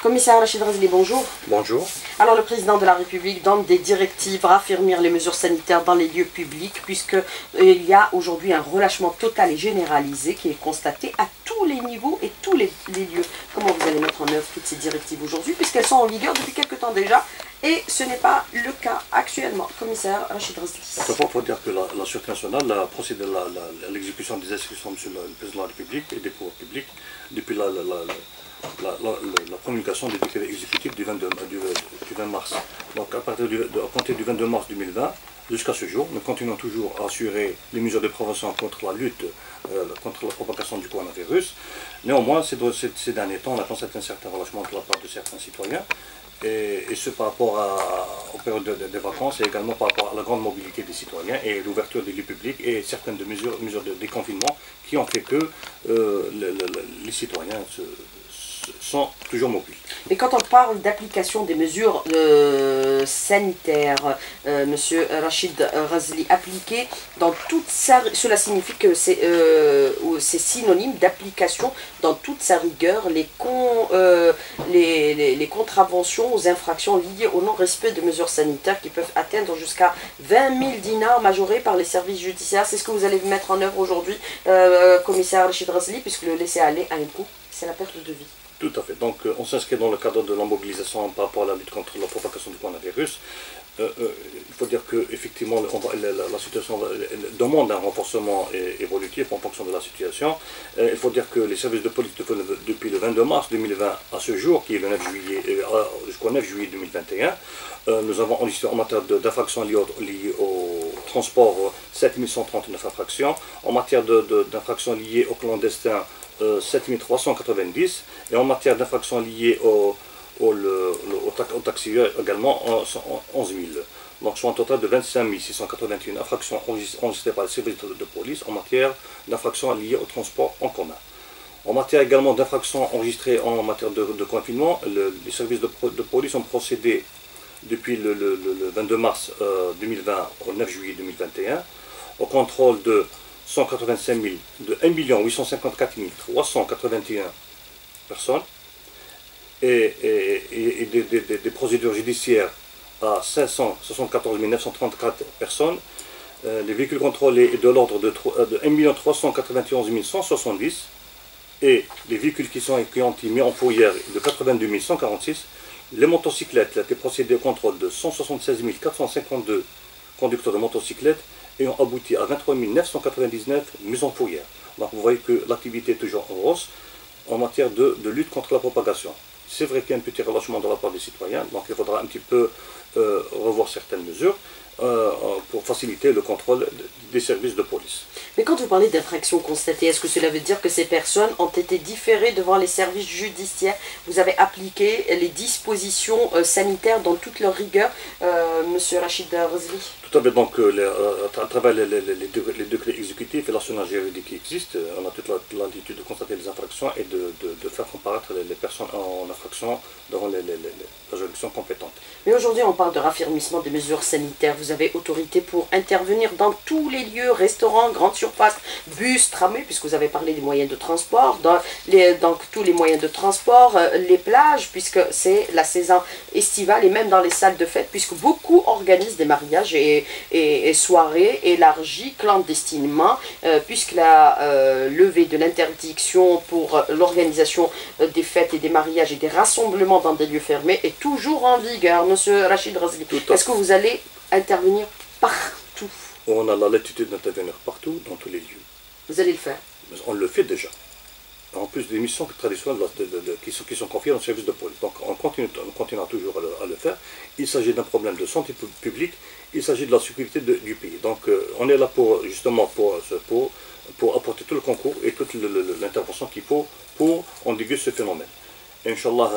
Commissaire Rachid Razli, bonjour. Bonjour. Alors le président de la République donne des directives, raffermir les mesures sanitaires dans les lieux publics, puisqu'il y a aujourd'hui un relâchement total et généralisé qui est constaté à tous les niveaux et tous les lieux. Comment vous allez mettre en œuvre toutes ces directives aujourd'hui, puisqu'elles sont en vigueur depuis quelques temps déjà, et ce n'est pas le cas actuellement. Commissaire Rachid Razli. D'abord, il faut dire que la Sûreté nationale a procédé à l'exécution des instructions de M. le président de la République et des pouvoirs publics depuis la promulgation des décrets exécutifs du 20 mars. Donc à compter du 22 mars 2020 jusqu'à ce jour, nous continuons toujours à assurer les mesures de prévention contre la lutte contre la propagation du coronavirus. Néanmoins, ces derniers temps, on a constaté un certain relâchement de la part de certains citoyens, et ce par rapport aux périodes des vacances et également par rapport à la grande mobilité des citoyens et l'ouverture des lieux publics et certaines mesures de déconfinement qui ont fait que les citoyens sont toujours mobiles. Mais quand on parle d'application des mesures sanitaires, Monsieur Rachid Razli, appliquées dans toute sa... Cela signifie que c'est synonyme d'application dans toute sa rigueur, les contraventions aux infractions liées au non-respect de mesures sanitaires qui peuvent atteindre jusqu'à 20 000 dinars majorés par les services judiciaires. C'est ce que vous allez mettre en œuvre aujourd'hui, commissaire Rachid Razli, puisque le laisser-aller a un coût, c'est la perte de vie. Tout à fait. Donc on s'inscrit dans le cadre de la mobilisation par rapport à la lutte contre la propagation du coronavirus. Il faut dire qu'effectivement la situation demande un renforcement évolutif en fonction de la situation. Il faut dire que les services de police depuis le 22 mars 2020 à ce jour, qui est le 9 juillet, jusqu'au 9 juillet 2021, nous avons enregistré en matière d'infractions liées au transport 7139 infractions, en matière d'infractions liées au clandestin 7390, et en matière d'infractions liées au taxi également 11 000. Donc soit un total de 25 681 infractions enregistrées par les services de police en matière d'infractions liées au transport en commun. En matière également d'infractions enregistrées en matière de confinement, les services de police ont procédé depuis le 22 mars 2020 au 9 juillet 2021 au contrôle de 185 000, de 1 854 381 personnes et des procédures judiciaires à 574 934 personnes. Les véhicules contrôlés de l'ordre de 1 391 170 et les véhicules qui ont été mis en fourrière de 82 146. Les motocyclettes, il a été procédé au contrôle de 176 452 conducteurs de motocyclettes et ont abouti à 23 999 mises en fourrière. Donc vous voyez que l'activité est toujours en hausse en matière de lutte contre la propagation. C'est vrai qu'il y a un petit relâchement de la part des citoyens, donc il faudra un petit peu revoir certaines mesures pour faciliter le contrôle des services de police. Mais quand vous parlez d'infractions constatées, est-ce que cela veut dire que ces personnes ont été différées devant les services judiciaires? Vous avez appliqué les dispositions sanitaires dans toute leur rigueur, Monsieur Rachid Razli? Tout à fait, donc à travers les décrets exécutifs et l'arsenal juridique qui existe, on a toute l'habitude de constater les infractions et de faire comparaître les personnes en infraction devant les juridictions compétentes. Mais aujourd'hui, on parle de raffermissement des mesures sanitaires. Vous avez autorité pour intervenir dans tous les lieux, restaurants, grandes surfaces, bus, tramways, puisque vous avez parlé des moyens de transport, dans tous les moyens de transport, les plages, puisque c'est la saison estivale, et même dans les salles de fête, puisque beaucoup organisent des mariages et soirées élargies clandestinement, puisque la levée de l'interdiction pour l'organisation des fêtes et des mariages et des rassemblements dans des lieux fermés est toujours en vigueur. Monsieur Rachid Razli, est-ce que vous allez intervenir partout? On a la latitude d'intervenir partout, dans tous les lieux. Vous allez le faire? On le fait déjà. En plus des missions traditionnelles qui sont confiées au service de police. Donc on continuera toujours à le faire. Il s'agit d'un problème de santé publique, il s'agit de la sécurité du pays. Donc on est là justement pour apporter tout le concours et toute l'intervention qu'il faut pour endiguer ce phénomène. Inch'Allah,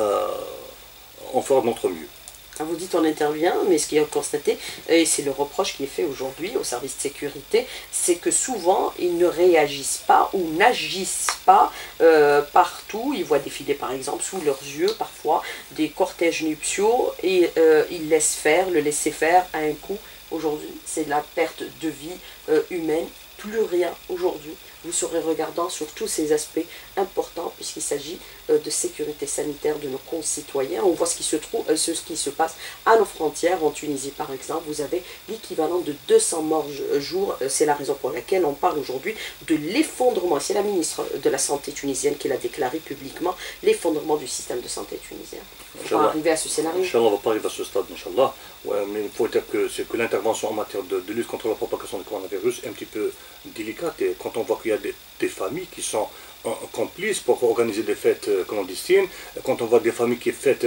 on fera de notre mieux. Vous dites on intervient, mais ce qui est constaté, et c'est le reproche qui est fait aujourd'hui au service de sécurité, c'est que souvent ils ne réagissent pas ou n'agissent pas partout. Ils voient défiler par exemple sous leurs yeux parfois des cortèges nuptiaux et ils laissent faire, le laisser faire à un coup. Aujourd'hui, c'est la perte de vie humaine plus rien aujourd'hui, vous serez regardant sur tous ces aspects importants puisqu'il s'agit de sécurité sanitaire de nos concitoyens. On voit ce qui se passe à nos frontières. En Tunisie par exemple, vous avez l'équivalent de 200 morts jour. C'est la raison pour laquelle on parle aujourd'hui de l'effondrement. C'est la ministre de la Santé tunisienne qui l'a déclaré publiquement, l'effondrement du système de santé tunisien. On va arriver à ce scénario. Inch'Allah, on ne va pas arriver à ce stade, Inch'Allah. Ouais, mais il faut dire que l'intervention en matière de lutte contre la propagation du coronavirus est un petit peu délicate. Et quand on voit qu'il y a des familles qui sont complices pour organiser des fêtes clandestines, quand on voit des familles qui fêtent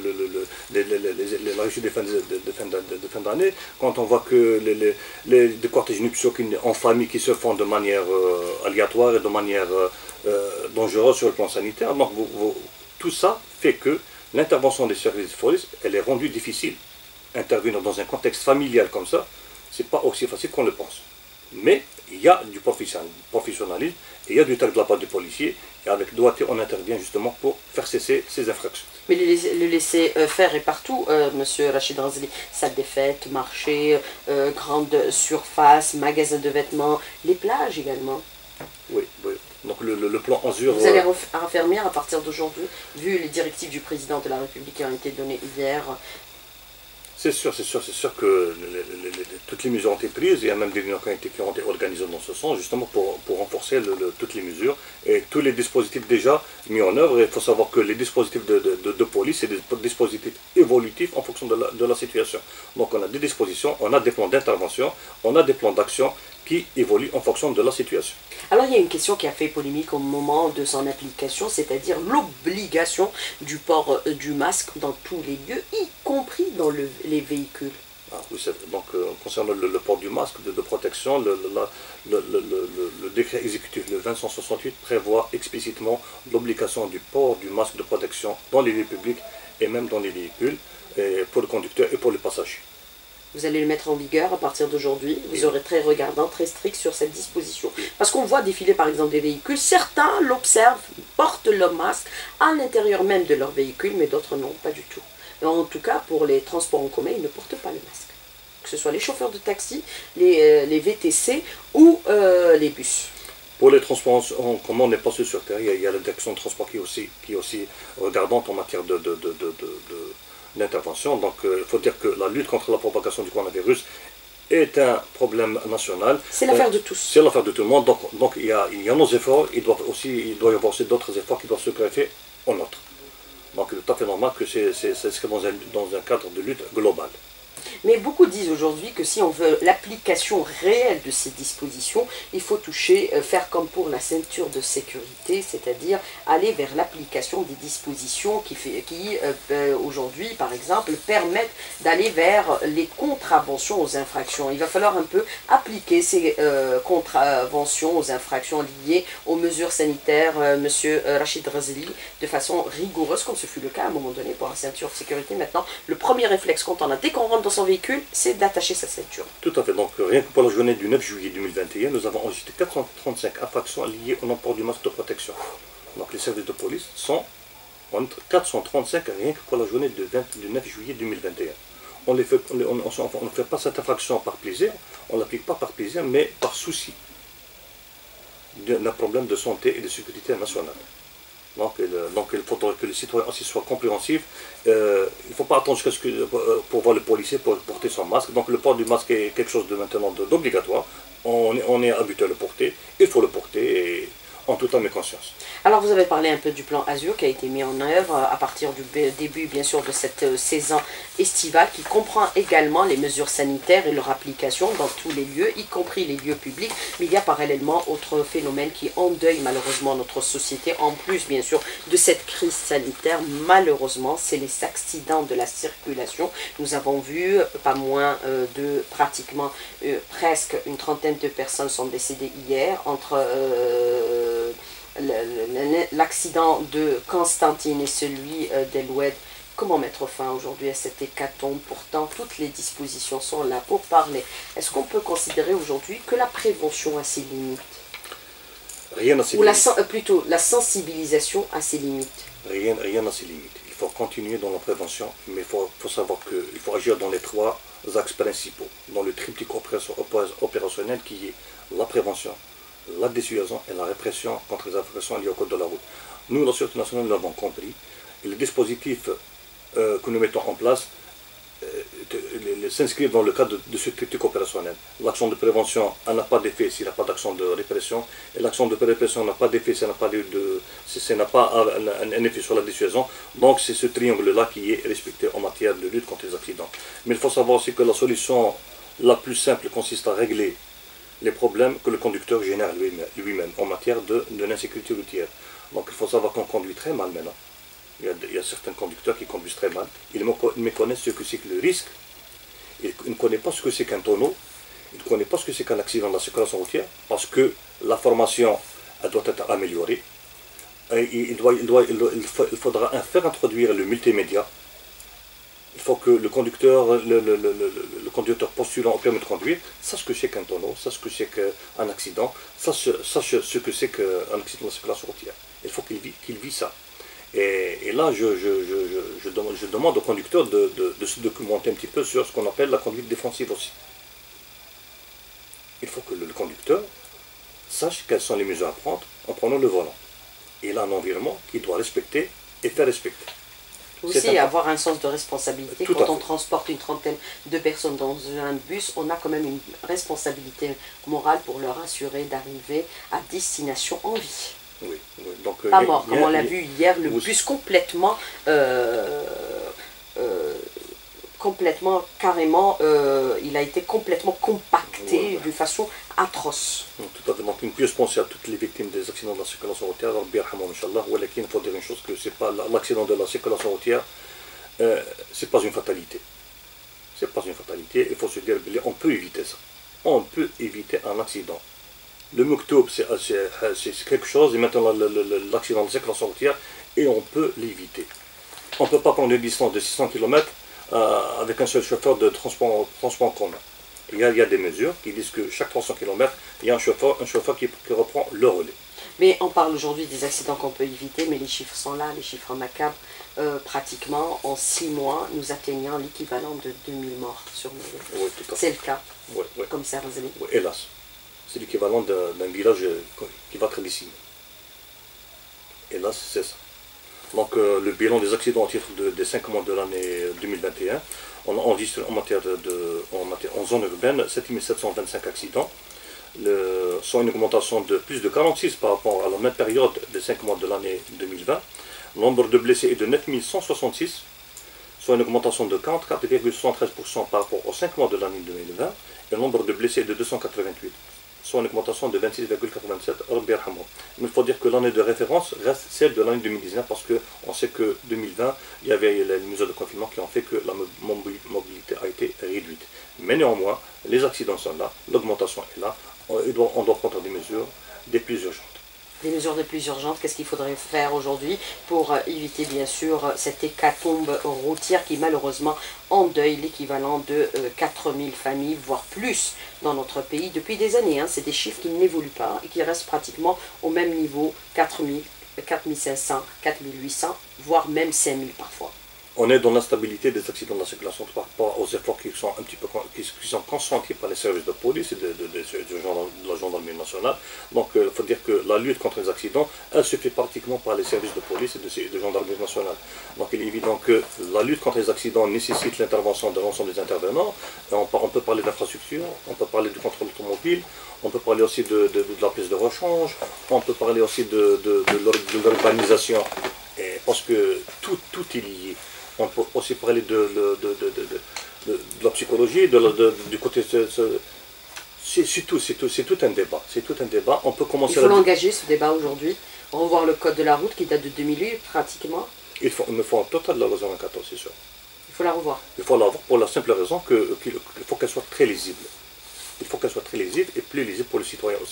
la réussite de fin d'année, quand on voit que des cortèges nuptiaux en famille qui se font de manière aléatoire et de manière dangereuse sur le plan sanitaire, donc tout ça fait que l'intervention des services de police, elle est rendue difficile. Intervenir dans un contexte familial comme ça, c'est pas aussi facile qu'on le pense. Mais il y a du professionnalisme, et il y a du talent de la part du policier, et avec doigté, on intervient justement pour faire cesser ces infractions. Mais le laisser faire est partout, monsieur Rachid Razli. Salle des fêtes, marchés, grandes surfaces, magasins de vêtements, les plages également. Oui, oui. Donc le plan Azur... Vous allez raffermir à partir d'aujourd'hui, vu les directives du président de la République qui ont été données hier. C'est sûr que toutes les mesures ont été prises. Il y a même des réunions qui ont été organisées dans ce sens, justement pour renforcer toutes les mesures et tous les dispositifs déjà mis en œuvre. Il faut savoir que les dispositifs de police, c'est des dispositifs évolutifs en fonction de la situation. Donc on a des dispositions, on a des plans d'intervention, on a des plans d'action qui évoluent en fonction de la situation. Alors il y a une question qui a fait polémique au moment de son application, c'est-à-dire l'obligation du port du masque dans tous les lieux, y compris dans les véhicules. Ah, oui, donc concernant le port du masque de protection, le décret exécutif le 2168 prévoit explicitement l'obligation du port du masque de protection dans les lieux publics et même dans les véhicules, et pour le conducteur et pour les passagers. Vous allez le mettre en vigueur à partir d'aujourd'hui. Vous aurez très regardant, très strict sur cette disposition. Parce qu'on voit défiler par exemple des véhicules. Certains l'observent, portent leur masque à l'intérieur même de leur véhicule, mais d'autres non, pas du tout. Et en tout cas, pour les transports en commun, ils ne portent pas le masque. Que ce soit les chauffeurs de taxi, les VTC ou les bus. Pour les transports en commun, on n'est pas seul sur terre. Il y a la direction de transport qui est aussi regardante en matière d'intervention. Donc il faut dire que la lutte contre la propagation du coronavirus est un problème national. C'est l'affaire de tous. C'est l'affaire de tout le monde. Donc il y a nos efforts, il doit y avoir aussi d'autres efforts qui doivent se greffer aux nôtres. Donc il est tout à fait normal que c'est dans un cadre de lutte globale. Mais beaucoup disent aujourd'hui que si on veut l'application réelle de ces dispositions, il faut faire comme pour la ceinture de sécurité, c'est-à-dire aller vers l'application des dispositions qui aujourd'hui, par exemple, permettent d'aller vers les contraventions aux infractions. Il va falloir un peu appliquer ces contraventions aux infractions liées aux mesures sanitaires, monsieur Rachid Razli, de façon rigoureuse, comme ce fut le cas à un moment donné pour la ceinture de sécurité. Maintenant, le premier réflexe dès qu'on rentre dans son véhicule, c'est d'attacher sa ceinture. Tout à fait. Donc rien que pour la journée du 9 juillet 2021, nous avons enregistré 435 infractions liées au non-port du masque de protection. Donc les services de police sont entre 435 rien que pour la journée du 9 juillet 2021. On ne fait pas cette infraction par plaisir, on ne l'applique pas par plaisir, mais par souci d'un problème de santé et de sécurité nationale. Donc il faudrait que les citoyens aussi soient compréhensifs. Il ne faut pas attendre pour voir le policier pour porter son masque. Donc le port du masque est quelque chose de maintenant d'obligatoire. On est habitué à le porter. Il faut le porter en toute âme et conscience. Alors vous avez parlé un peu du plan Azur qui a été mis en œuvre à partir du début bien sûr de cette saison estivale qui comprend également les mesures sanitaires et leur application dans tous les lieux, y compris les lieux publics. Mais il y a parallèlement autre phénomène qui endeuille malheureusement notre société, en plus bien sûr de cette crise sanitaire. Malheureusement, c'est les accidents de la circulation. Nous avons vu pas moins de pratiquement presque une trentaine de personnes sont décédées hier entre l'accident de Constantine et celui d'Eloued. Comment mettre fin aujourd'hui à cette hécatombe? Pourtant, toutes les dispositions sont là pour parler. Est-ce qu'on peut considérer aujourd'hui que la prévention a ses limites? Rien n'a ses limites. Plutôt, la sensibilisation a ses limites. Rien n'a ses limites. faut continuer dans la prévention, mais il faut savoir qu'il faut agir dans les trois axes principaux, dans le triptyque opérationnel qui est la prévention, la dissuasion et la répression contre les infractions liées au code de la route. Nous, la Sûreté nationale, nous l'avons compris, et les dispositifs que nous mettons en place s'inscrivent dans le cadre de ce triptyque opérationnel. L'action de prévention n'a pas d'effet s'il n'y a pas d'action de répression, et l'action de répression n'a pas d'effet s'il n'a pas un effet sur la dissuasion. Donc c'est ce triangle-là qui est respecté en matière de lutte contre les accidents. Mais il faut savoir aussi que la solution la plus simple consiste à régler les problèmes que le conducteur génère lui-même en matière de l'insécurité routière. Donc il faut savoir qu'on conduit très mal maintenant. Il y a certains conducteurs qui conduisent très mal. Ils méconnaissent ce que c'est que le risque. Ils ne connaissent pas ce que c'est qu'un tonneau. Ils ne connaissent pas ce que c'est qu'un accident de la circulation routière. Parce que la formation, elle doit être améliorée. Et il faudra faire introduire le multimédia. Il faut que le conducteur postulant au permis de conduire sache ce que c'est qu'un tonneau, sache ce que c'est qu'un accident, sache ce que c'est qu'un accident de la circulation routière. Il faut qu'il vit ça. Et là, je demande au conducteur de se documenter un petit peu sur ce qu'on appelle la conduite défensive aussi. Il faut que le conducteur sache quelles sont les mesures à prendre en prenant le volant. Il a un environnement qu'il doit respecter et faire respecter. Aussi avoir un sens de responsabilité. Quand on transporte une trentaine de personnes dans un bus, on a quand même une responsabilité morale pour leur assurer d'arriver à destination en vie. Oui, oui. Donc, pas mort, comme on l'a vu hier, le bus complètement, carrément, il a été complètement compacté de façon atroce. Tout à fait. Donc une pieuse pensée à toutes les victimes des accidents de la circulation routière. Il faut dire une chose, que c'est pas l'accident de la circulation routière, c'est pas une fatalité. C'est pas une fatalité, il faut se dire, on peut éviter ça. On peut éviter un accident. Le Muktoub, c'est quelque chose, et maintenant l'accident de la circulation routière, et on peut l'éviter. On ne peut pas prendre une distance de 600 km avec un seul chauffeur de transport en commun. Il y a des mesures qui disent que chaque 300 km, il y a un chauffeur qui reprend le relais. Mais on parle aujourd'hui des accidents qu'on peut éviter, mais les chiffres sont là, les chiffres macabres. Pratiquement en 6 mois, nous atteignons l'équivalent de 2000 morts sur nos routes. Oui, c'est le cas, commissaire Razali. Oui, hélas. C'est l'équivalent d'un village qui va être décimé. Hélas, c'est ça. Donc le bilan des accidents au titre des 5 mois de l'année 2021, on a enregistré en zone urbaine 7725 accidents, soit une augmentation de plus de 46 par rapport à la même période des 5 mois de l'année 2020. Le nombre de blessés est de 9166, soit une augmentation de 44,73% par rapport aux 5 mois de l'année 2020, et le nombre de blessés est de 288. Soit une augmentation de 26,87. Mais il faut dire que l'année de référence reste celle de l'année 2019 parce qu'on sait que 2020, il y avait les mesures de confinement qui ont fait que la mobilité a été réduite. Mais néanmoins, les accidents sont là, l'augmentation est là, on doit prendre des mesures des plus urgentes. Des mesures de plus urgentes, qu'est-ce qu'il faudrait faire aujourd'hui pour éviter bien sûr cette hécatombe routière qui malheureusement endeuille l'équivalent de 4000 familles, voire plus dans notre pays depuis des années. C'est des chiffres qui n'évoluent pas et qui restent pratiquement au même niveau, 4000, 4500, 4800, voire même 5000 parfois. On est dans l'instabilité des accidents de la circulation par rapport aux efforts qui sont consentis par les services de police et de la gendarmerie nationale. Donc il faut dire que la lutte contre les accidents, elle se fait pratiquement par les services de police et de gendarmerie nationale. Donc il est évident que la lutte contre les accidents nécessite l'intervention de l'ensemble des intervenants. On peut parler d'infrastructure, on peut parler du contrôle automobile, on peut parler aussi de la piste de rechange, on peut parler aussi de l'urbanisation, parce que tout est lié. On peut aussi parler de la psychologie, du côté... C'est tout un débat. C'est tout un débat. On peut commencer. Il faut l'engager, ce débat, aujourd'hui. Revoir le code de la route qui date de 2008, pratiquement. Il me faut un total de la loi 94, c'est sûr. Il faut la revoir. Il faut la revoir pour la simple raison qu'il faut qu'elle soit très lisible. Il faut qu'elle soit très lisible et plus lisible pour le citoyen aussi.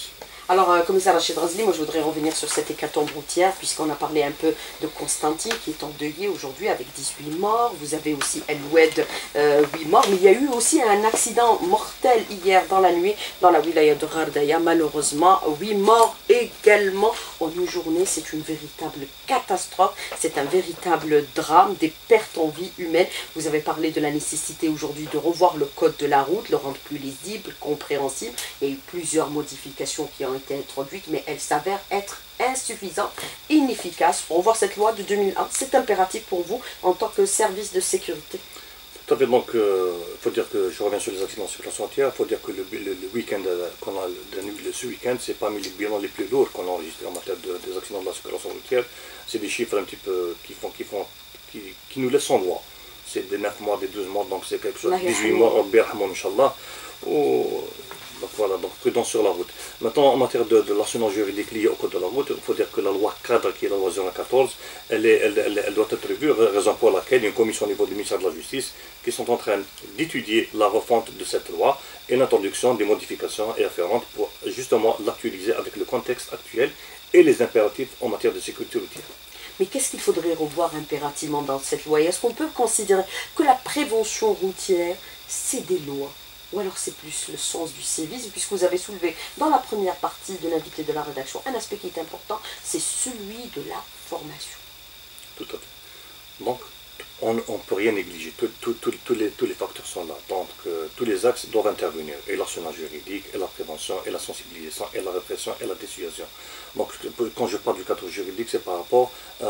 Alors, commissaire Rachid Razli, moi je voudrais revenir sur cette hécatombe routière, puisqu'on a parlé un peu de Constantine qui est endeuillé aujourd'hui avec 18 morts. Vous avez aussi El Oued, 8 morts. Mais il y a eu aussi un accident mortel hier dans la nuit dans la wilaya de Ghardaya. Malheureusement, 8 morts également en une journée. C'est une véritable catastrophe. C'est un véritable drame, des pertes en vie humaine. Vous avez parlé de la nécessité aujourd'hui de revoir le code de la route, le rendre plus lisible, compréhensible. Il y a eu plusieurs modifications qui ont été introduites, mais elles s'avèrent être insuffisantes, inefficaces. Pour revoir cette loi de 2001, c'est impératif pour vous en tant que service de sécurité. Tout à fait, donc il faut dire que, je reviens sur les accidents sur la routière, il faut dire que le week-end qu'on a, ce week-end, c'est parmi les bilans les plus lourds qu'on a enregistrés en matière des accidents de la circulation routière. C'est des chiffres un petit peu qui nous laissent sans voix. C'est des 9 mois, des 12 mois, donc c'est quelque chose, 18 mois, Inch'Allah. Donc voilà, donc prudence sur la route. Maintenant, en matière de l'arsenal juridique lié au code de la route, il faut dire que la loi cadre, qui est la loi 014, elle doit être revue, raison pour laquelle il y a une commission au niveau du ministère de la Justice qui sont en train d'étudier la refonte de cette loi et l'introduction des modifications et afférentes pour justement l'actualiser avec le contexte actuel et les impératifs en matière de sécurité routière. Mais qu'est-ce qu'il faudrait revoir impérativement dans cette loi? Est-ce qu'on peut considérer que la prévention routière, c'est des lois? Ou alors c'est plus le sens du civisme, puisque vous avez soulevé dans la première partie de l'invité de la rédaction un aspect qui est important, c'est celui de la formation. Tout à fait. Donc, on ne peut rien négliger. Tous les facteurs sont là. Donc, tous les axes doivent intervenir. Et l'arsenal juridique, et la prévention, et la sensibilisation, et la répression, et la dissuasion. Donc, quand je parle du cadre juridique, c'est par rapport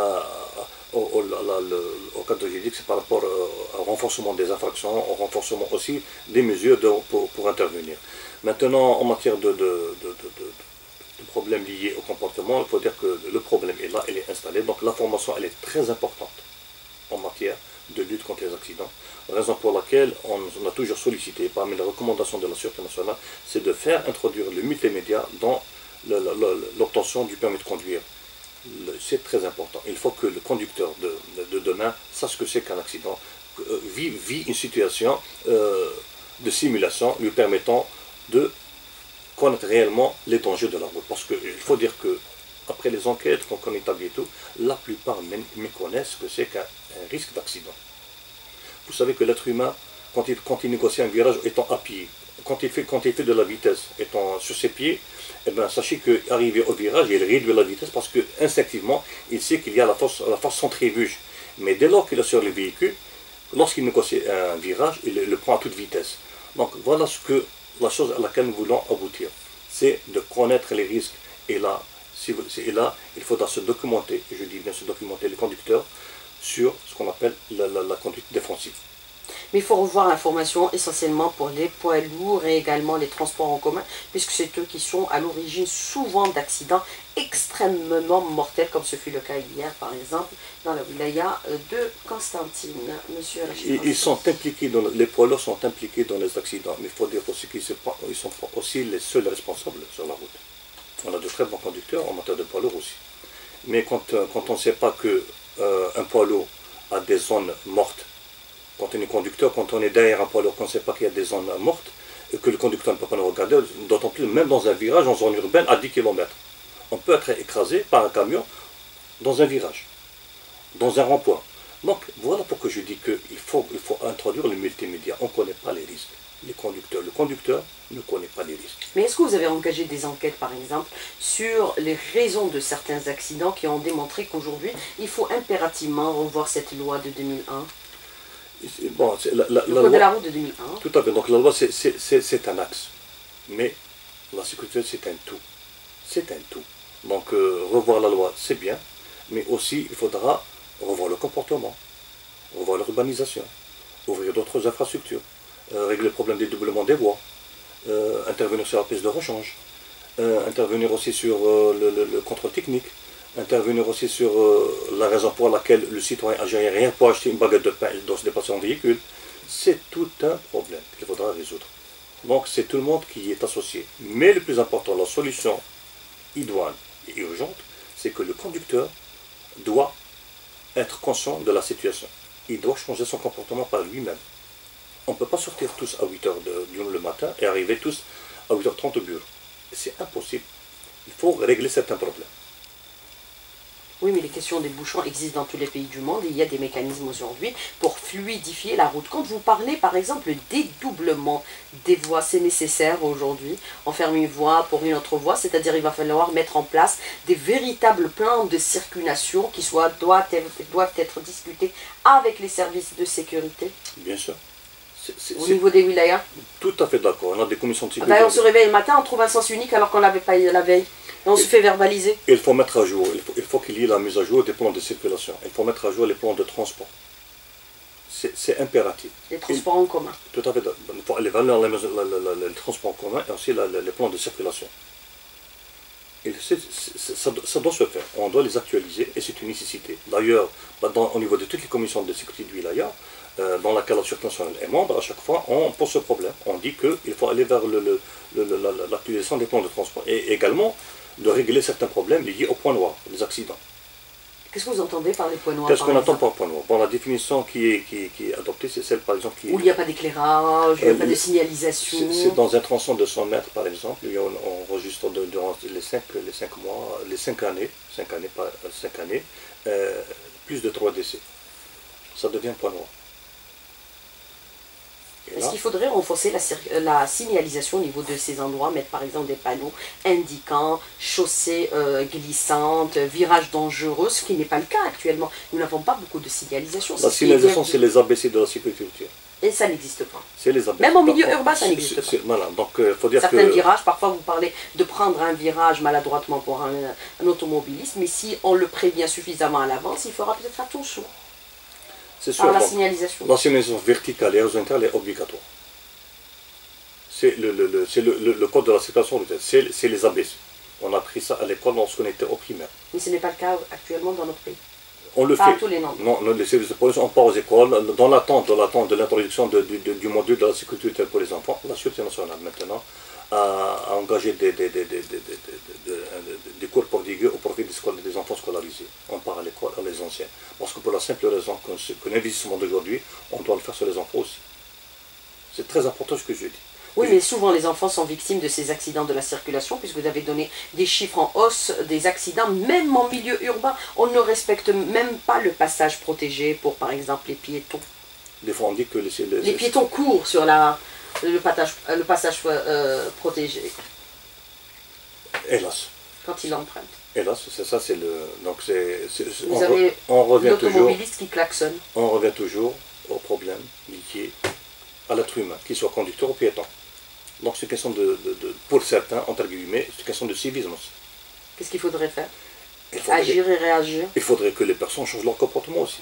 au cadre juridique, c'est par rapport au renforcement des infractions, au renforcement aussi des mesures pour intervenir. Maintenant, en matière de problèmes liés au comportement, il faut dire que le problème est là, il est installé. Donc, la formation, elle est très importante en matière de lutte contre les accidents. Raison pour laquelle on a toujours sollicité, parmi les recommandations de la Sûreté nationale, c'est de faire introduire le multimédia dans l'obtention du permis de conduire. C'est très important. Il faut que le conducteur de demain sache ce que c'est qu'un accident, vit une situation de simulation lui permettant de connaître réellement les dangers de la route. Parce qu'il faut dire que après les enquêtes qu'on établit et tout, la plupart méconnaissent ce que c'est qu'un risque d'accident. Vous savez que l'être humain, quand il négocie un virage étant à pied, quand il fait de la vitesse étant sur ses pieds, eh bien, sachez qu'arrivé au virage, il réduit la vitesse parce que instinctivement, il sait qu'il y a la force centrifuge. Mais dès lors qu'il est sur le véhicule, lorsqu'il négocie un virage, il le prend à toute vitesse. Donc voilà la chose à laquelle nous voulons aboutir. C'est de connaître les risques. Et là, il faudra se documenter, et je dis bien se documenter les conducteurs, sur ce qu'on appelle la conduite défensive. Mais il faut revoir l'information essentiellement pour les poids lourds et également les transports en commun, puisque c'est eux qui sont à l'origine souvent d'accidents extrêmement mortels, comme ce fut le cas hier, par exemple, dans la wilaya de Constantine. Monsieur Rachid. Ils sont impliqués, les poids lourds sont impliqués dans les accidents, mais il faut dire aussi qu'ils sont aussi les seuls responsables sur la route. On a de très bons conducteurs en matière de poids lourds aussi. Mais quand on ne sait pas qu'un poids lourd a des zones mortes, quand on est conducteur, quand on est derrière un poids lourd, qu'on ne sait pas qu'il y a des zones mortes, et que le conducteur ne peut pas nous regarder, d'autant plus même dans un virage en zone urbaine à 10 km. On peut être écrasé par un camion dans un virage, dans un rond-point. Donc voilà pourquoi je dis qu'il faut introduire le multimédia. On ne connaît pas les risques. Le conducteur ne connaît pas les risques. Mais est-ce que vous avez engagé des enquêtes, par exemple, sur les raisons de certains accidents qui ont démontré qu'aujourd'hui, il faut impérativement revoir cette loi de 2001? Bon, le code de la route de 2001. Tout à fait. Donc la loi, c'est un axe. Mais la sécurité, c'est un tout. C'est un tout. Donc revoir la loi, c'est bien. Mais aussi, il faudra revoir le comportement, revoir l'urbanisation, ouvrir d'autres infrastructures, régler le problème des doublements des voies, intervenir sur la piste de rechange, intervenir aussi sur le contrôle technique, intervenir aussi sur la raison pour laquelle le citoyen algérien pour acheter une baguette de pain, il doit se déplacer en véhicule. C'est tout un problème qu'il faudra résoudre. Donc c'est tout le monde qui y est associé. Mais le plus important, la solution idoine et urgente, c'est que le conducteur doit être conscient de la situation. Il doit changer son comportement par lui-même. On ne peut pas sortir tous à 8h le matin et arriver tous à 8h30 au bureau. C'est impossible. il faut régler certains problèmes. Oui, mais les questions des bouchons existent dans tous les pays du monde et il y a des mécanismes aujourd'hui pour fluidifier la route. Quand vous parlez, par exemple, le dédoublement des voies, c'est nécessaire aujourd'hui. On ferme une voie pour une autre voie, c'est-à-dire il va falloir mettre en place des véritables plans de circulation qui doivent être discutés avec les services de sécurité. Bien sûr. Au niveau des wilayas. Tout à fait d'accord. On a des commissions de sécurité. Ben, on se réveille le matin, on trouve un sens unique alors qu'on ne l'avait pas la veille. Et on se fait verbaliser. Il faut mettre à jour, il faut qu'il y ait la mise à jour des plans de circulation. Il faut mettre à jour les plans de transport. C'est impératif. Les transports en commun. Tout à fait. Il faut aller vers les transports en commun et aussi les plans de circulation. Et ça doit se faire. On doit les actualiser et c'est une nécessité. D'ailleurs, au niveau de toutes les commissions de sécurité du wilaya, dans laquelle la Sûreté nationale est membre, à chaque fois, on pose ce problème. On dit qu'il faut aller vers l'actualisation des plans de transport. Et également, de régler certains problèmes liés aux points noirs, les accidents. Qu'est-ce que vous entendez par les points noirs? Qu'est-ce qu'on entend par point noir? Bon, la définition qui est adoptée, c'est celle, par exemple, où il n'y a pas d'éclairage, il n'y a pas de signalisation. C'est dans un tronçon de 100 mètres, par exemple, on enregistre durant les 5 mois, les 5 années, plus de 3 décès. Ça devient point noir. Est-ce qu'il faudrait renforcer la signalisation au niveau de ces endroits, mettre par exemple des panneaux indiquant chaussée glissante, virage dangereux, ce qui n'est pas le cas actuellement. Nous n'avons pas beaucoup de signalisation. La signalisation, c'est les ABC de la sécurité routière. Et ça n'existe pas. C'est les ABC. Même en milieu urbain, ça n'existe pas. Voilà, donc faut dire certains virages, parfois vous parlez de prendre un virage maladroitement pour un automobiliste, mais si on le prévient suffisamment à l'avance, il fera peut-être attention. C'est sûr. Par la signalisation. La signalisation verticale et horizontale est obligatoire. C'est le code de la circulation routière, c'est les ABC. On a appris ça à l'école lorsqu'on était au primaire. Mais ce n'est pas le cas actuellement dans notre pays. On le pas fait. À tous les noms. Non, les services de police, on part aux écoles, dans l'attente de l'introduction du module de la sécurité routière pour les enfants. La Sûreté nationale, maintenant, a engagé des cours prodigués au profit des enfants scolarisés. On part à l'école, à les anciens. Parce que pour la simple raison que l'investissement d'aujourd'hui, on doit le faire sur les enfants aussi. C'est très important ce que je dis. Oui, mais souvent les enfants sont victimes de ces accidents de la circulation, puisque vous avez donné des chiffres en hausse des accidents, même en milieu urbain. On ne respecte même pas le passage protégé pour, par exemple, les piétons. Des fois, on dit que les piétons courent sur le passage protégé. Hélas. Quand ils empruntent. Hélas, c'est ça, c'est le... Donc, vous avez l'automobiliste qui klaxonne. On revient toujours au problème lié à l'être humain, qu'il soit conducteur ou piéton. Donc c'est une question pour certains, entre guillemets, c'est une question de civisme aussi. Qu'est-ce qu'il faudrait faire? Agir et réagir. Il faudrait que les personnes changent leur comportement aussi.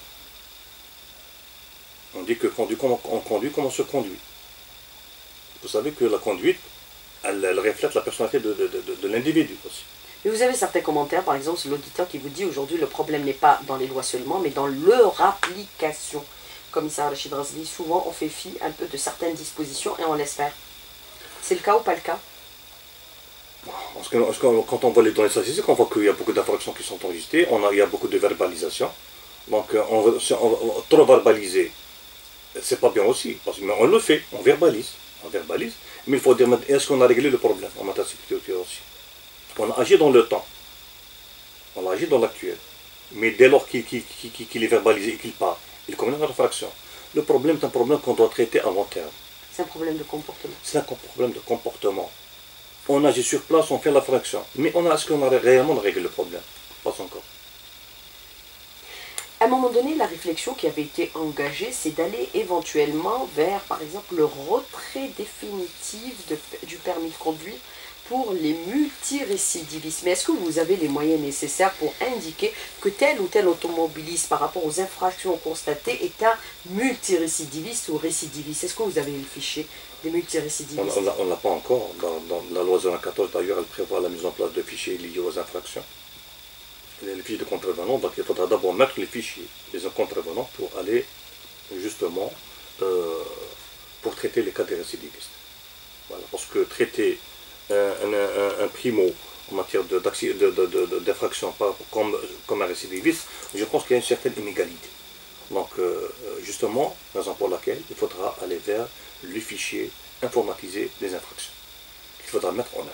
On dit que on conduit comme on se conduit. Vous savez que la conduite, elle reflète la personnalité de l'individu aussi. Mais vous avez certains commentaires, par exemple, c'est l'auditeur qui vous dit aujourd'hui le problème n'est pas dans les lois seulement, mais dans leur application. Commissaire Rachid Razli, souvent on fait fi un peu de certaines dispositions et on laisse faire. C'est le cas ou pas le cas? Parce que quand on voit les données statistiques, on voit qu'il y a beaucoup d'infractions qui sont enregistrées, il y a beaucoup de verbalisation. Donc trop verbaliser, c'est pas bien aussi, mais on le fait, on verbalise, mais il faut dire, est-ce qu'on a réglé le problème en matière de sécurité aussi? On a agi dans le temps, on a agi dans l'actuel, mais dès lors qu'il est verbalisé et qu'il part, il commet une infraction. Le problème est un problème qu'on doit traiter à long terme. C'est un problème de comportement. C'est un problème de comportement. On agit sur place, on fait l'infraction. Mais est-ce qu'on a réellement réglé le problème? Pas encore. À un moment donné, la réflexion qui avait été engagée, c'est d'aller éventuellement vers, par exemple, le retrait définitif du permis de conduire pour les multirécidivistes. Mais est-ce que vous avez les moyens nécessaires pour indiquer que tel ou tel automobiliste, par rapport aux infractions constatées, est un multirécidiviste ou récidiviste? Est-ce que vous avez le fichier des multirécidivistes? On ne l'a pas encore. Dans la loi 014, d'ailleurs, elle prévoit la mise en place de fichiers liés aux infractions. Les fichiers de contrevenants, donc il faudra d'abord mettre les fichiers des contrevenants pour aller, justement, pour traiter les cas des récidivistes. Voilà, parce que traiter un primo en matière d'infraction comme un récidiviste, je pense qu'il y a une certaine inégalité. Donc, justement, raison pour laquelle il faudra aller vers le fichier informatisé des infractions qu'il faudra mettre en œuvre.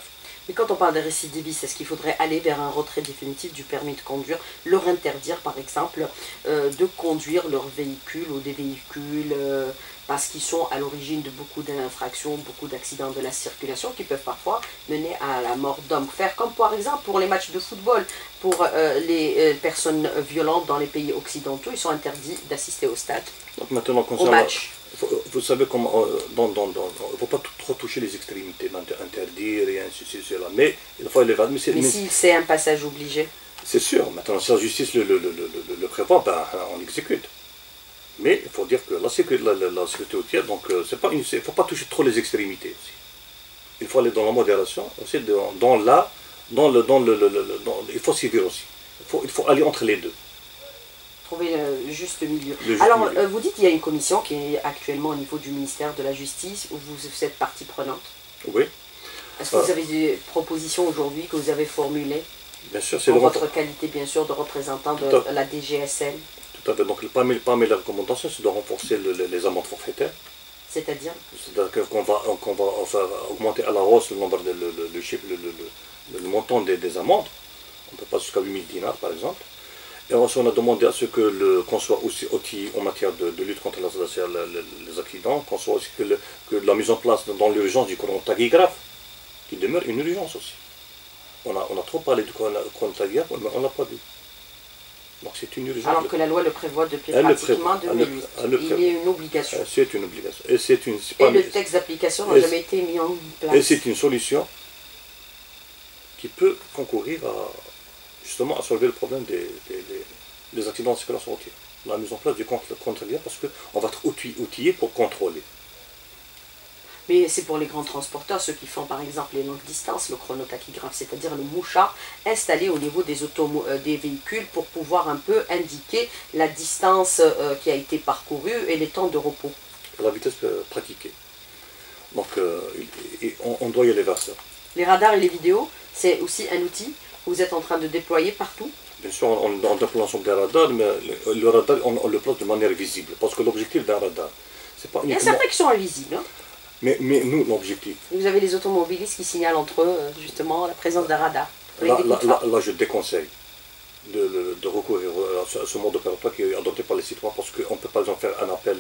Mais quand on parle des récidivistes, est-ce qu'il faudrait aller vers un retrait définitif du permis de conduire, leur interdire par exemple de conduire leur véhicule ou des véhicules parce qu'ils sont à l'origine de beaucoup d'infractions, beaucoup d'accidents de la circulation qui peuvent parfois mener à la mort d'hommes. Faire comme par exemple pour les matchs de football, pour les personnes violentes dans les pays occidentaux, ils sont interdits d'assister au stade, Donc maintenant, au match. vous savez comment, il ne faut pas trop toucher les extrémités, interdire et ainsi de suite, cela. Mais il faut aller vers. Mais si c'est un passage obligé. C'est sûr, maintenant si la justice le prévoit, ben, on l'exécute. Mais il faut dire que la sécurité routière, donc il ne faut pas toucher trop les extrémités aussi. Il faut aller dans la modération, aussi il faut suivre aussi. Il faut aller entre les deux. Trouver le juste milieu. Alors, vous dites qu'il y a une commission qui est actuellement au niveau du ministère de la Justice, où vous êtes partie prenante. Oui. Est-ce que vous avez des propositions aujourd'hui que vous avez formulées? Bien sûr, c'est en votre qualité, bien sûr, de représentant de la DGSN. Tout à fait. Donc, parmi les recommandations, c'est de renforcer les amendes forfaitaires. C'est-à-dire qu'on va augmenter à la hausse le nombre le montant des amendes. On peut pas jusqu'à 8000 dinars, par exemple. Et ensuite, on a demandé à ce qu'on soit aussi outillé en matière de lutte contre les accidents, qu'on soit aussi que la mise en place dans l'urgence du chronotachygraphe, qui demeure une urgence aussi. On a trop parlé du chronotachygraphe, mais on n'a pas vu. Donc c'est une urgence. Alors que la loi le prévoit depuis pratiquement 2008. Il y a une obligation. C'est une obligation. Et le texte d'application n'a jamais été mis en place. Et c'est une solution qui peut concourir justement à solver le problème des accidents de circulation routière. La mise en place du contrôle, parce qu'on va être outillé pour contrôler. Mais c'est pour les grands transporteurs, ceux qui font par exemple les longues distances, le chronotachygraphe, c'est-à-dire le mouchard installé au niveau des véhicules pour pouvoir un peu indiquer la distance qui a été parcourue et les temps de repos. La vitesse pratiquée. Donc on doit y aller vers ça. Les radars et les vidéos, c'est aussi un outil que vous êtes en train de déployer partout? Bien sûr, on déploie l'ensemble des radars, mais le radar, on le place de manière visible. Parce que l'objectif d'un radar, c'est pas uniquement... Il y a certains qui sont invisibles. Hein. Mais nous, l'objectif... Vous avez les automobilistes qui signalent entre eux, justement, la présence d'un radar. Là, je déconseille de recourir à ce mode opératoire qui est adopté par les citoyens, parce qu'on peut par exemple faire un appel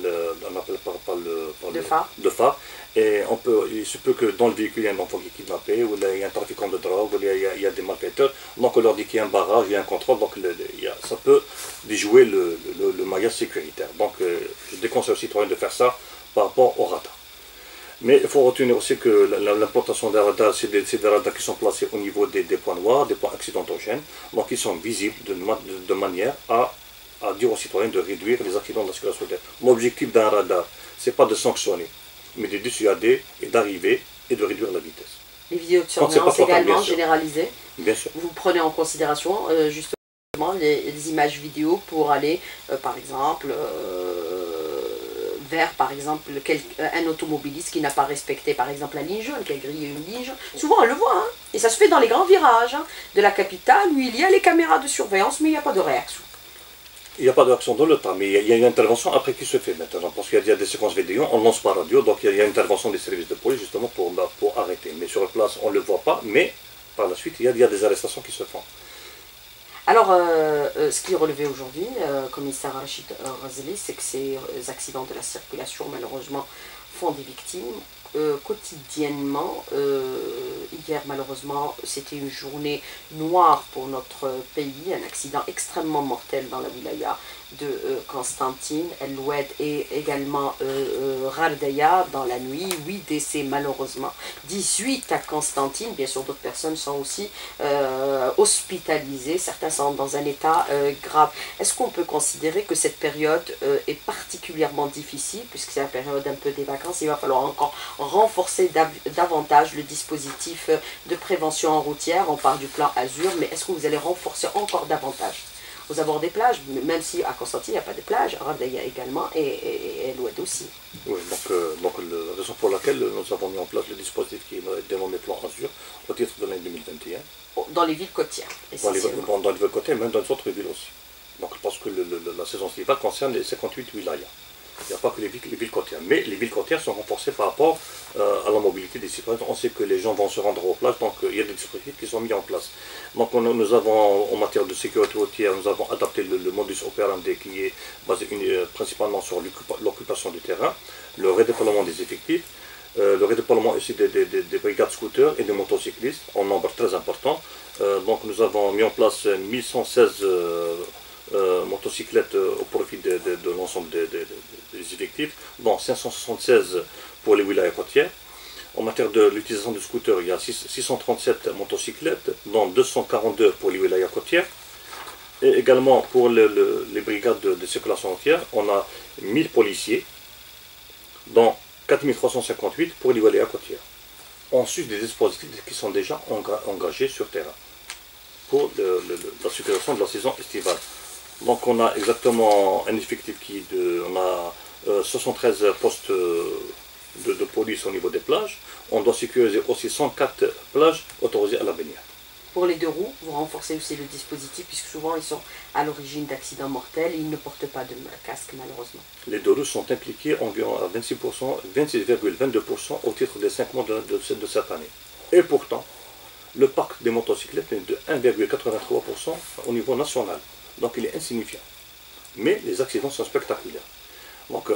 de phare, et il se peut que dans le véhicule, il y a un enfant qui est kidnappé, ou il y a un trafiquant de drogue, ou il y a des malfaiteurs, donc on leur dit qu'il y a un barrage, il y a un contrôle, donc ça peut déjouer le maillage sécuritaire. Donc je déconseille aux citoyens de faire ça par rapport au radar. Mais il faut retenir aussi que l'implantation des radars, c'est des radars qui sont placés au niveau des points noirs, des points accidentogènes, donc ils sont visibles de manière à dire aux citoyens de réduire les accidents de la circulation routière. L'objectif d'un radar, ce n'est pas de sanctionner, mais de dissuader et d'arriver et de réduire la vitesse. Les vidéos de surveillance également généralisées. Bien sûr. Vous prenez en considération justement les images vidéo pour aller, par exemple, vers, par exemple, un automobiliste qui n'a pas respecté, par exemple, la ligne jaune, qui a grillé une ligne jaune. Souvent, on le voit, hein, et ça se fait dans les grands virages de la capitale, où il y a les caméras de surveillance, mais il n'y a pas de réaction. Il n'y a pas de réaction dans le temps, mais il y a une intervention après qui se fait maintenant, parce qu'il y a des séquences vidéo, on lance par radio, donc il y a une intervention des services de police, justement, pour arrêter. Mais sur place, on ne le voit pas, mais par la suite, il y a des arrestations qui se font. Alors, ce qui est relevé aujourd'hui, commissaire Rachid Razeli, c'est que ces accidents de la circulation, malheureusement, font des victimes quotidiennement. Hier, malheureusement, c'était une journée noire pour notre pays, un accident extrêmement mortel dans la wilaya de Constantine, El Oued et également Rardaya dans la nuit. 8 décès malheureusement, 18 à Constantine. Bien sûr, d'autres personnes sont aussi hospitalisées, certains sont dans un état grave. Est-ce qu'on peut considérer que cette période est particulièrement difficile, puisque c'est la période un peu des vacances? Il va falloir encore renforcer davantage le dispositif de prévention routière. On parle du plan Azur, mais est-ce que vous allez renforcer encore davantage aux abords des plages, même si à Constantine il n'y a pas de plage, Rardaya également et El Oued aussi. Oui, donc la raison pour laquelle nous avons mis en place le dispositif qui est dénommé plan Azur au titre de l'année 2021. Dans les villes côtières, essentiellement. Dans les villes côtières, même dans les autres villes aussi. Donc parce que la saison estivale concerne les 58 wilayas. Il n'y a pas que les villes côtières. Mais les villes côtières sont renforcées par rapport à la mobilité des citoyens. On sait que les gens vont se rendre aux plages, donc il y a des dispositifs qui sont mis en place. Donc nous avons, en matière de sécurité routière, nous avons adapté le modus operandi qui est basé principalement sur l'occupation du terrain, le redéploiement des effectifs, le redéploiement aussi des brigades scooters et des motocyclistes en nombre très important. Donc nous avons mis en place 1116 motocyclettes au profit de l'ensemble des effectifs, dont 576 pour les wilayas côtières. En matière de l'utilisation de scooters, il y a 637 motocyclettes, dont 242 pour les wilayas côtières. Et également pour les brigades de circulation routière, on a 1000 policiers, dont 4358 pour les wilayas côtières. Ensuite, des dispositifs qui sont déjà engagés sur terrain pour la sécurisation de la saison estivale. Donc on a exactement un effectif on a 73 postes de police au niveau des plages. On doit sécuriser aussi 104 plages autorisées à la baignade. Pour les deux roues, vous renforcez aussi le dispositif puisque souvent ils sont à l'origine d'accidents mortels et ils ne portent pas de casque malheureusement. Les deux roues sont impliquées environ à 26%, 26,22% au titre des 5 mois de cette année. Et pourtant, le parc des motocyclettes est de 1,83% au niveau national. Donc il est insignifiant. Mais les accidents sont spectaculaires. Donc,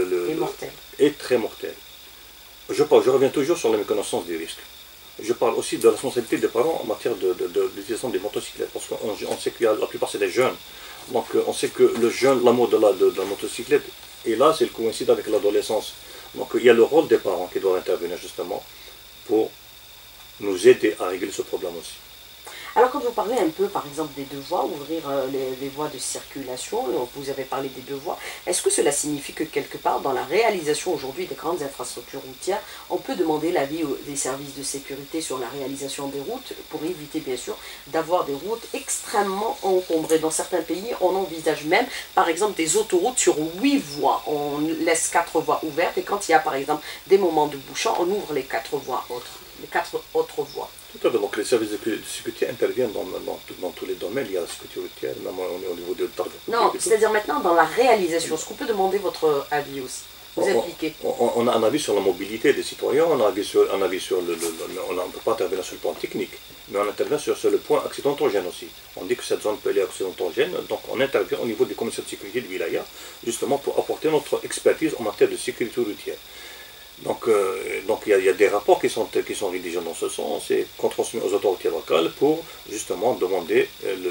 est très mortel. Je reviens toujours sur la méconnaissance des risques. Je parle aussi de la responsabilité des parents en matière d'utilisation des motocyclettes. Parce qu'on sait que la plupart c'est des jeunes. Donc on sait que l'amour de la motocyclette est là, c'est le coïncide avec l'adolescence. Donc il y a le rôle des parents qui doivent intervenir justement pour nous aider à régler ce problème aussi. Alors quand vous parlez un peu par exemple des deux voies, ouvrir les voies de circulation, vous avez parlé des deux voies, est-ce que cela signifie que quelque part dans la réalisation aujourd'hui des grandes infrastructures routières, on peut demander l'avis des services de sécurité sur la réalisation des routes pour éviter bien sûr d'avoir des routes extrêmement encombrées. Dans certains pays, on envisage même par exemple des autoroutes sur 8 voies. On laisse 4 voies ouvertes et quand il y a par exemple des moments de bouchon, on ouvre les 4 voies autres, les 4 autres voies. Tout à fait. Donc les services de sécurité interviennent dans tous les domaines. Il y a la sécurité routière, même au niveau de... Non, c'est-à-dire maintenant dans la réalisation. Est-ce qu'on peut demander votre avis aussi? Vous impliquez. On a un avis sur la mobilité des citoyens, on a un avis sur on ne peut pas intervenir sur le plan technique, mais on intervient sur le point accidentogène aussi. On dit que cette zone peut aller accidentogène, donc on intervient au niveau des commissions de sécurité de wilaya, justement pour apporter notre expertise en matière de sécurité routière. Donc il y a des rapports qui sont rédigés dans ce sens et qu'on transmet aux autorités locales pour justement demander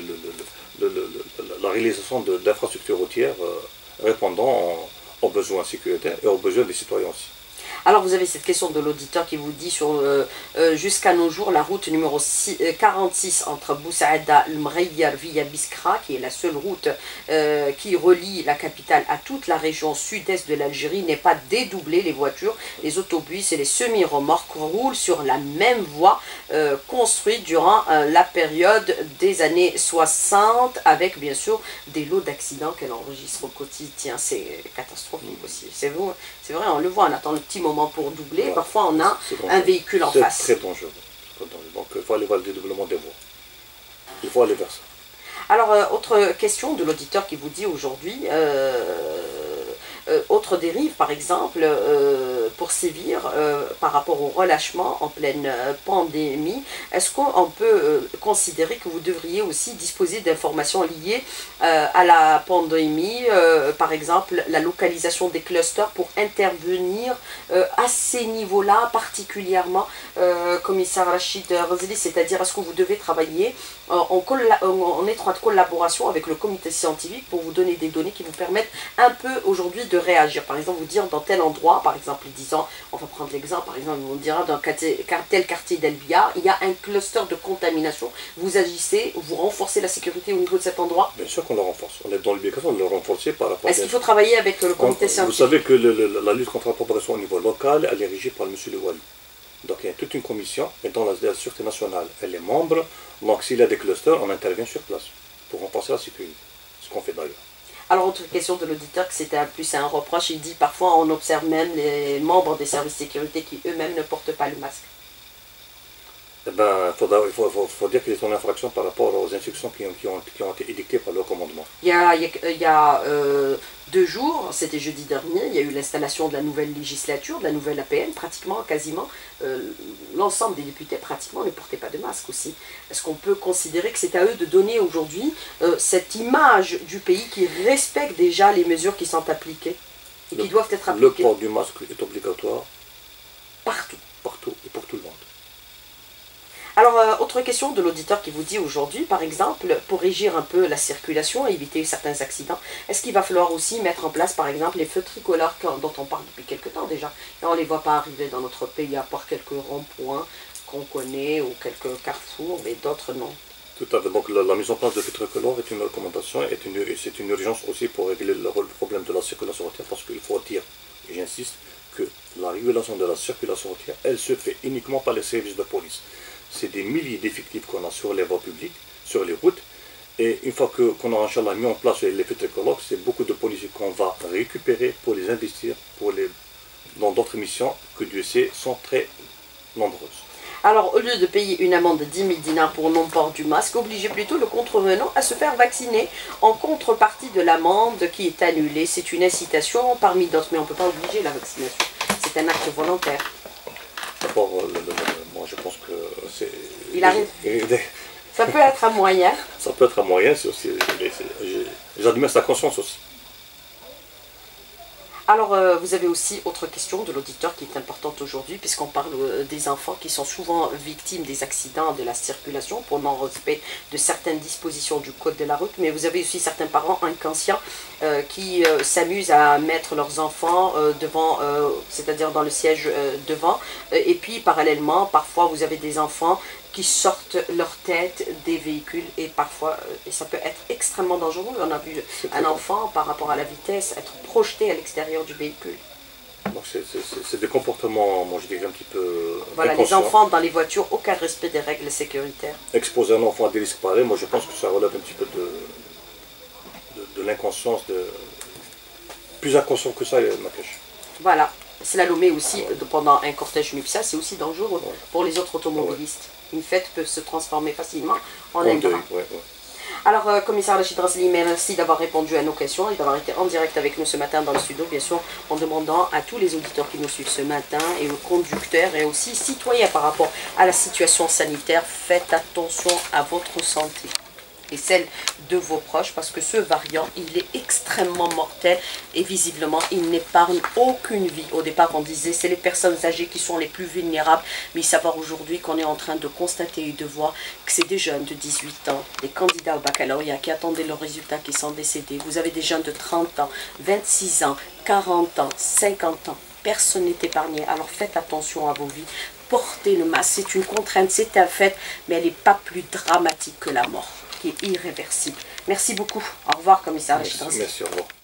la réalisation d'infrastructures routières répondant aux besoins sécuritaires et aux besoins des citoyens aussi. Alors vous avez cette question de l'auditeur qui vous dit sur jusqu'à nos jours la route numéro 46 entre Boussaïda et Mreyyar via Biskra, qui est la seule route qui relie la capitale à toute la région sud-est de l'Algérie, n'est pas dédoublée. Les voitures, les autobus et les semi-remorques roulent sur la même voie construite durant la période des années 60 avec bien sûr des lots d'accidents qu'elle enregistre au quotidien. C'est catastrophique aussi. C'est vrai, on le voit, on attend le petit moment pour doubler, ouais, parfois on a un véhicule en face. C'est très dangereux. Donc il faut aller vers le dédoublement des voies. Il faut aller vers ça. Alors, autre question de l'auditeur qui vous dit aujourd'hui, autre dérive par exemple, pour sévir par rapport au relâchement en pleine pandémie, est-ce qu'on peut considérer que vous devriez aussi disposer d'informations liées à la pandémie, par exemple la localisation des clusters pour intervenir à ces niveaux-là particulièrement, commissaire Rachid Ghazali, c'est-à-dire est-ce que vous devez travailler en étroite collaboration avec le comité scientifique pour vous donner des données qui vous permettent un peu aujourd'hui de réagir. Par exemple, vous dire dans tel endroit, par exemple, disant, on va prendre l'exemple, par exemple, on dira dans tel quartier d'Elbia, il y a un cluster de contamination. Vous agissez, vous renforcez la sécurité au niveau de cet endroit? Bien sûr qu'on le renforce. On est dans l'obligation de le renforcer par rapport à... Est-ce qu'il faut travailler avec le comité scientifique? Vous savez que la lutte contre la propagation au niveau local, elle est régie par M. Le Wali. Donc il y a toute une commission, et dans la Sûreté nationale, elle est membre. Donc s'il y a des clusters, on intervient sur place pour renforcer la sécurité. Ce qu'on fait d'ailleurs. Alors, autre question de l'auditeur, que c'était plus un reproche, il dit parfois on observe même les membres des services de sécurité qui eux-mêmes ne portent pas le masque. Eh ben, faut dire qu'il est en infraction par rapport aux instructions qui ont été édictées par le commandement. Il y a 2 jours, c'était jeudi dernier, il y a eu l'installation de la nouvelle législature, de la nouvelle APN, pratiquement, quasiment, l'ensemble des députés, pratiquement, ne portaient pas de masque aussi. Est-ce qu'on peut considérer que c'est à eux de donner aujourd'hui cette image du pays qui respecte déjà les mesures qui sont appliquées et qui doivent être appliquées? Le port du masque est obligatoire Partout. partout et pour tout le monde. Alors, autre question de l'auditeur qui vous dit aujourd'hui, par exemple, pour régir un peu la circulation et éviter certains accidents, est-ce qu'il va falloir aussi mettre en place, par exemple, les feux tricolores dont on parle depuis quelques temps déjà, et on ne les voit pas arriver dans notre pays, à part quelques ronds-points qu'on connaît ou quelques carrefours, mais d'autres non. Tout à fait. Donc la mise en place de feux tricolores est une recommandation, c'est une urgence aussi pour régler le problème de la circulation routière, parce qu'il faut dire, et j'insiste, que la régulation de la circulation routière, elle se fait uniquement par les services de police. C'est des milliers d'effectifs qu'on a sur les voies publiques, sur les routes, et une fois qu'on a Inch'Allah mis en place les feux tricolores, c'est beaucoup de policiers qu'on va récupérer pour les investir dans d'autres missions que Dieu sait sont très nombreuses. Alors, au lieu de payer une amende de 10 000 dinars pour non-port du masque, obligez plutôt le contrevenant à se faire vacciner en contrepartie de l'amende qui est annulée. C'est une incitation parmi d'autres, mais on ne peut pas obliger la vaccination. C'est un acte volontaire. D'abord, moi je pense que c'est... Il arrive. Ça peut être un moyen. Ça peut être un moyen, c'est aussi... J'admets sa conscience aussi. Alors, vous avez aussi autre question de l'auditeur qui est importante aujourd'hui, puisqu'on parle des enfants qui sont souvent victimes des accidents de la circulation pour non-respect de certaines dispositions du code de la route, mais vous avez aussi certains parents inconscients qui s'amusent à mettre leurs enfants devant, c'est-à-dire dans le siège devant, et puis parallèlement, parfois vous avez des enfants qui sortent leur tête des véhicules et parfois, et ça peut être extrêmement dangereux. On a vu un enfant, par rapport à la vitesse, être projeté à l'extérieur du véhicule. Donc c'est des comportements, moi je dirais un petit peu voilà, inconscients. Les enfants dans les voitures, aucun respect des règles sécuritaires. Exposer un enfant à des risques pareils, moi je pense que ça relève un petit peu de l'inconscience, plus inconscient que ça, Makesh. Voilà. Slalomer aussi pendant un cortège nuptial, c'est aussi dangereux pour les autres automobilistes. Une fête peut se transformer facilement en un drame. Alors, commissaire Rachid Rasli, merci d'avoir répondu à nos questions et d'avoir été en direct avec nous ce matin dans le studio, bien sûr, en demandant à tous les auditeurs qui nous suivent ce matin et aux conducteurs et aussi citoyens par rapport à la situation sanitaire, faites attention à votre santé et celle de vos proches, parce que ce variant, il est extrêmement mortel et visiblement, il n'épargne aucune vie. Au départ, on disait c'est les personnes âgées qui sont les plus vulnérables, mais savoir aujourd'hui qu'on est en train de constater et de voir que c'est des jeunes de 18 ans, des candidats au baccalauréat qui attendaient leurs résultats, qui sont décédés. Vous avez des jeunes de 30 ans, 26 ans, 40 ans, 50 ans. Personne n'est épargné. Alors faites attention à vos vies. Portez le masque, c'est une contrainte, c'est un fait, mais elle n'est pas plus dramatique que la mort, qui est irréversible. Merci beaucoup. Au revoir, commissaire. Merci, au revoir.